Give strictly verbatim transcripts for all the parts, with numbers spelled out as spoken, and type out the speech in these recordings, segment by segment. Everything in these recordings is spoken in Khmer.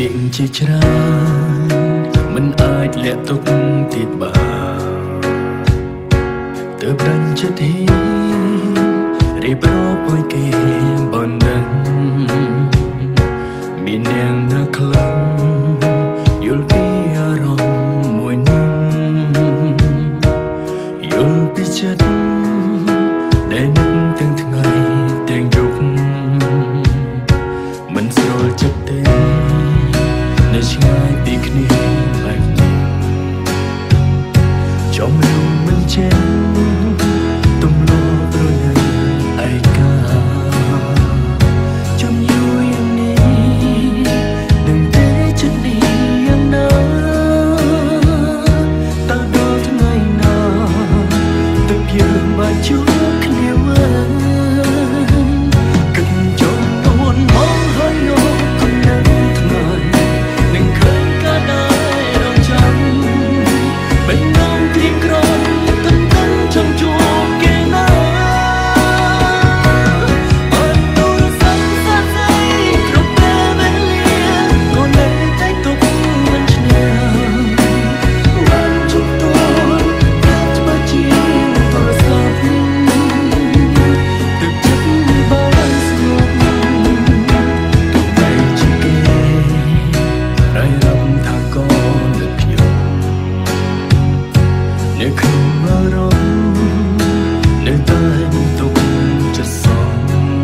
ពាក្យជាច្រើនមិនអាចលាក់ទុកទៀតបានទើបរញ្ចិតហ៊ានរៀបរាប់ឲ្យគេបណ្ដឹងមាននាងនៅខ្លាំងយល់ពីអារម្មណ៍មួយនឹងយល់ពីចិត្តដែលនឹកទាំងថ្ងៃទាំងយប់មិនស្រួលចិត្តទេនៅឆ្ងាយពីគ្នាបែបនេះចំនួនមិនចេះទំលោប្រញ៉ាឯកាចំយូរយ៉ាងនេះនឹងទេចិត្តនេះយ៉ាងណាតើដល់ថ្ងៃណាទើបយើងបានជួបគ្នាវិញគិតចំនួនមកហើយយកគុណនឹងថ្ងៃនឹងឃើញក៏ដែររងចាំបេះដូងគ្រៀងក្រំទន្ទឹងចង់ជួបគេណាអត់ទូរស័ព្ទសាក់សៃគ្រប់ពេលវេលាក៏នៅតែទុកមិនឈ្នះបានជួបទូតែច្បាស់ជាទូរស័ព្ទទឹកចិត្តបានស្ងប់ទោះបីជាគេរៃរំថាក៏នឹកខ្ញុំនៅក្នុងអារម្មណ៍នៅតែមិនទុកចិត្តសង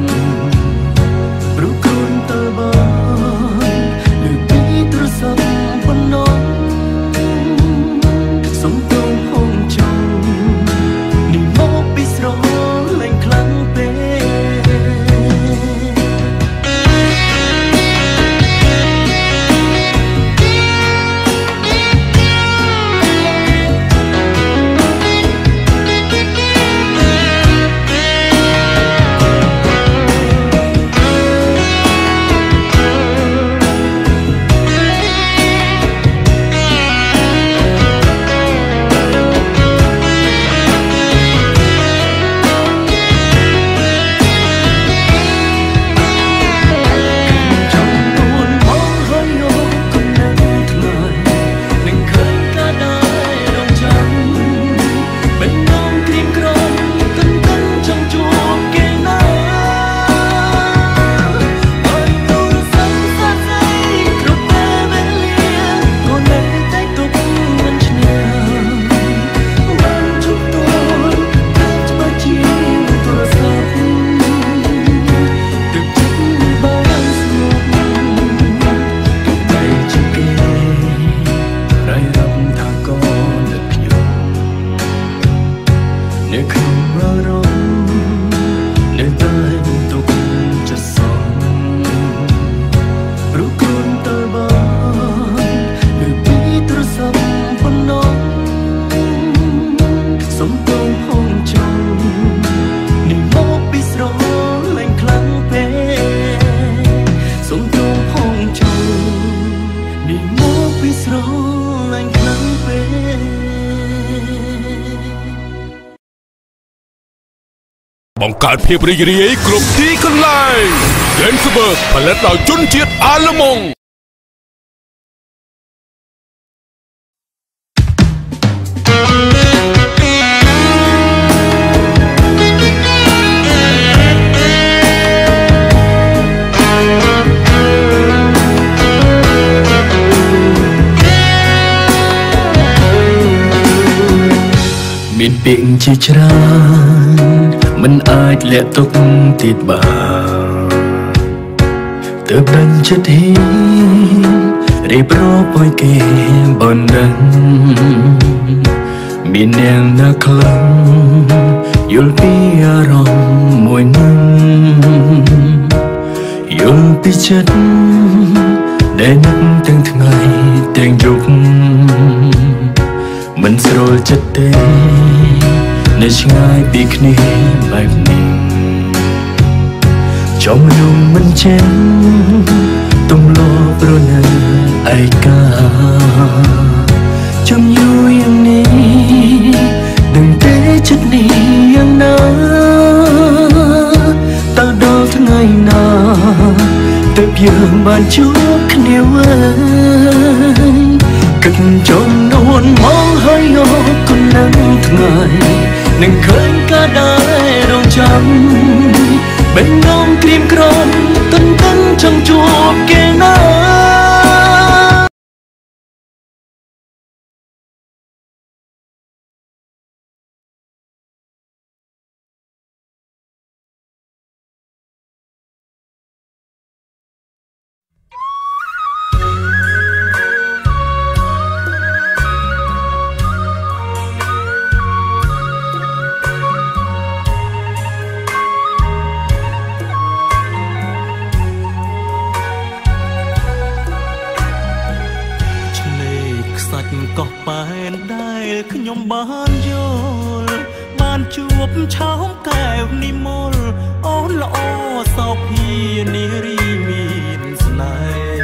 ព្រោះខ្លួនតើបានលើពីទូរស័ព្ទប៉ុណ្ណោះសុំទងហងចង់នេះមកពីស្រលាញ់ខ្លាំងពេកនៅក្នុងអារម្មណ៍នៅតែមិនទុកចិត្តសងព្រោះខ្លួនតើបានលើពីទូរស័ព្ទប៉ុណ្ណោះសុំទងហងចង់នេះមកពីស្រលាញ់ខ្លាំងពេកសុំទងហងចង់នេះមកពីស្រលាញ់ខ្លាំងពេកបង្កើតភាពរីករាយគ្រប់ទីកន្លែង Densberg ផលិតដោយជនជាតិអាល្លឺម៉ង់មានពាក្យជាច្រើនមិនអាចលាក់ទុកទៀតបានទើបរញ្ចិតហ៊ានរៀបរាប់ឲ្យគេបណ្ដឹងមាននាងនៅខ្លាំងយល់ពីអារម្មណ៍មួយនឹងយល់ពីចិត្តដែលនឹកទាំងថ្ងៃទាំងយប់មិនស្រួលចិត្តទេនៅឆ្ងាយពីគ្នាបែបនេះចំនួនមិនចេះទំលោប្រញ៉ាឯកាចំយូរយ៉ាងនេះនឹងទេចិត្តនេះយ៉ាងណាតើដល់ថ្ងៃណាទើបយើងបានជួបគ្នាវិញគិតចង់នួនមកហើយយកគុណនឹងថ្ងៃនឹងឃើញក៏ដែររងចាំបេះដូងក្រៀមក្រំទន្ទឹងចង់ជួបគេណាក៏ប៉ែនដែលខ្ញុំបានយល់បានជួបឆោមកែវនិមលអូនល្អសោភានារីមានស្នេ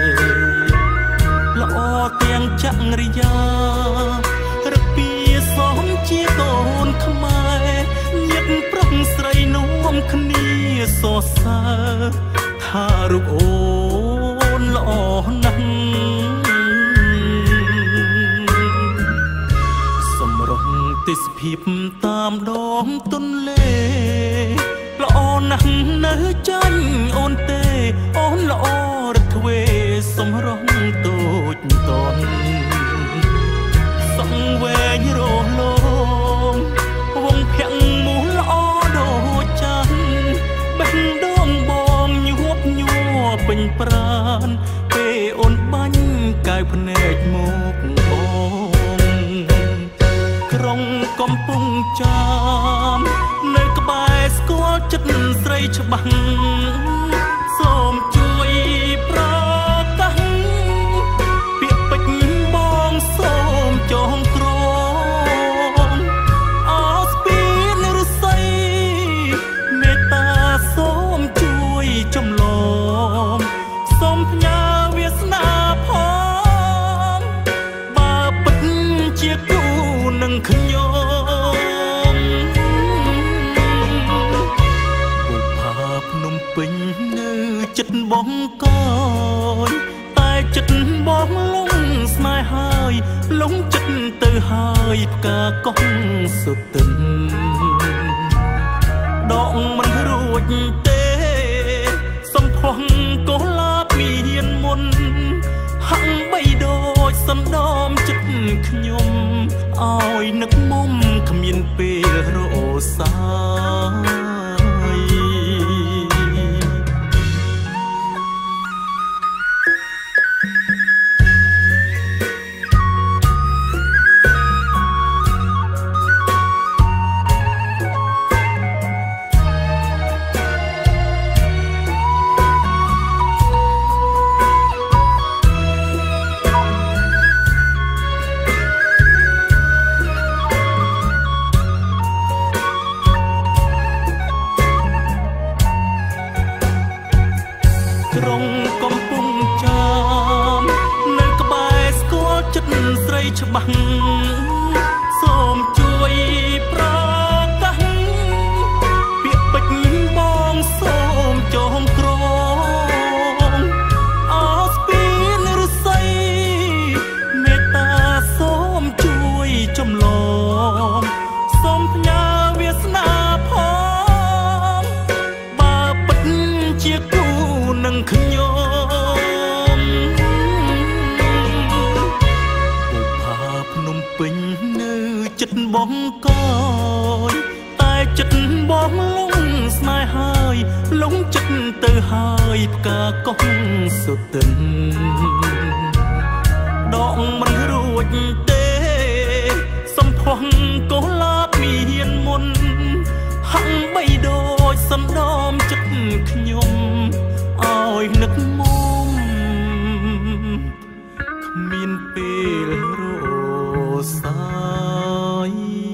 ហ៍ល្អទាំងចក្រិយារពីសមជាកូនខ្មែរញាតិប្រុសស្រីនាំគ្នាសរសើរថារូបអូនល្អណាស់ទេសភាពតាមដងទន្លេល្អណាស់នៅចាញ់អូនទេអូនល្អរទ្វេសម្រស់តូចតន់សង្វែងរលោងវងភ័ក្រមូលល្អដូចចាន់បេះដូងបងញាប់ញ័រពេញប្រានពេលអូនបាញ់កាយភ្នែកមកក្រុងកំពុងចាំនៅក្បែរស្គាល់ចិត្តស្រីច្បាស់សូមជួយប្រកាសពាក្យពេចន៍បងសូមចងក្រងអស្ពីនឫស្សីមេត្តាសូមជួយចំឡងសូមផ្ញើវាសនាផងបើពិតជាគូនឹងខ្ញុំបុប្ផាភ្នំពេញនៅចិត្តបងកយតែចិត្តបងលងស្នេហ៍ហើយលងចិត្តទៅហើយផ្កាកោះសុទិនដកមិនរួចទេសំផស្សកុលាបមានមុនហាក់បីដូចសណ្ដំចិត្តខ្ញុំឲ្យនឹកមុំគ្មានពេលរសាយក្រុងកំពុងចាំនៅក្បែរស្គាល់ចិត្តស្រីច្បាស់សូមជួយប្រកាសពាក្យពេចន៍បងសូមចងក្រងអស្ពីនឫស្សីមេត្តាសូមជួយចំឡងសូមផ្ញើវាសនាផងបើពិតជាគូនឹងខ្ញុំបុប្ផាភ្នំពេញនៅចិត្តបងកយតែចិត្តបងលងស្នេហ៍ហើយលងចិត្តទៅហើយផ្កាកោះសុទិនដកមិនរួចទេសំផស្សកុលាបមានមុនហាក់បីដូចសណ្ដំចិត្តខ្ញុំឲ្យនឹកមុំគ្មានពេលរសាយ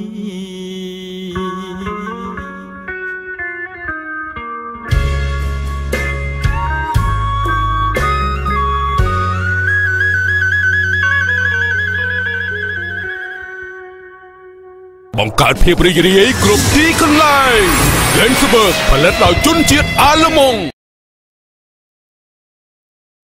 បង្កើតភាពរីករាយគ្រប់ទីកន្លែង Lensberg ផលិតដោយជនជាតិអាល្លឺម៉ង់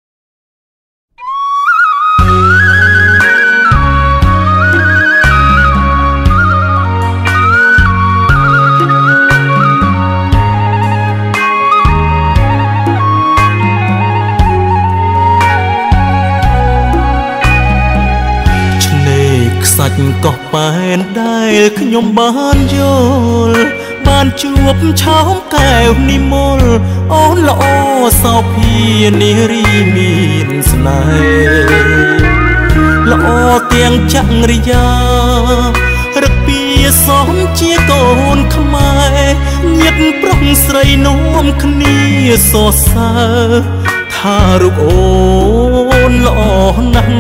ก็បែនដែលខ្ញុំបានយល់បានជួបឆោមកែវនិមលអូនល្អសោភានារីមានស្នេហ៍ល្អទាំងចង្រិយារឹកពីសំជាកូនខ្មែរញាតិប្រុសស្រីនាំគ្នាសរសើរថារូបអូនល្អណាស់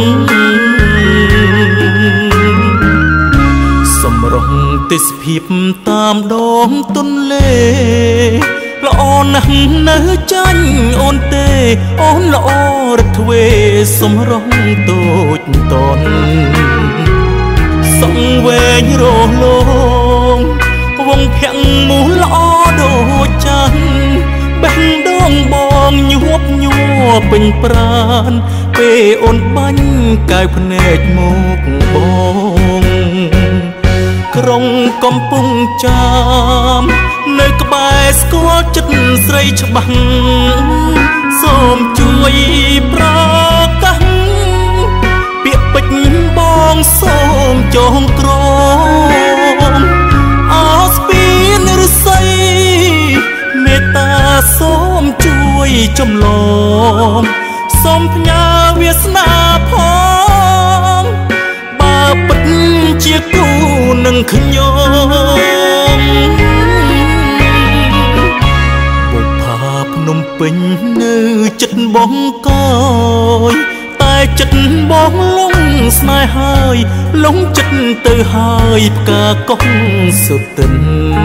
សម្រស់ទេសភាពតាមដងទន្លេល្អណាស់នៅចាញ់អូនទេអូនល្អរទ្វេសម្រស់តូចតនសង្វែងរលោងវងភាំងមូលល្អដូចច័ន្ទបេះដូងបងញាប់ញ័រពេញប្រានពេលអូនបាញ់កាយភ្នែកមកបងក្រុងកំពុងចាមនៅក្បែរស្គាល់ចិត្តស្រីច្បាស់សូមជួយប្រកាសពាក្យពេចន៍បងសូមចងក្រងអោស្ពានឫស្សីមេត្តាសូមជួយចំឡងសូមផ្ញើវាសនាផងបើពិតជាគូនឹងខ្ញុំបុប្ផាភ្នំពេញនៅចិត្តបងកយតែចិត្តបងលងស្នេហ៍ហើយលងចិត្តទៅហើយផ្កាកោះសុទិន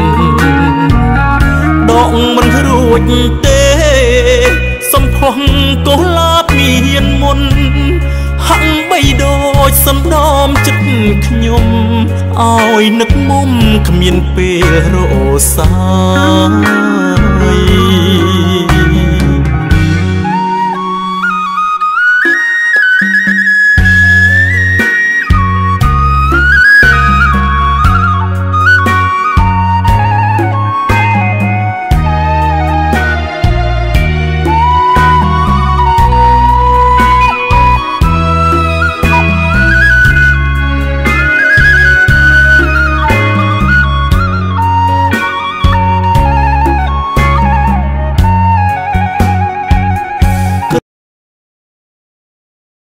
ដកមិនរួចទេសំផស្សកុលាបមានមុនហាក់បីដូចសំដមចិត្តខ្ញុំឲ្យនឹកមុំគ្មានពេលរសា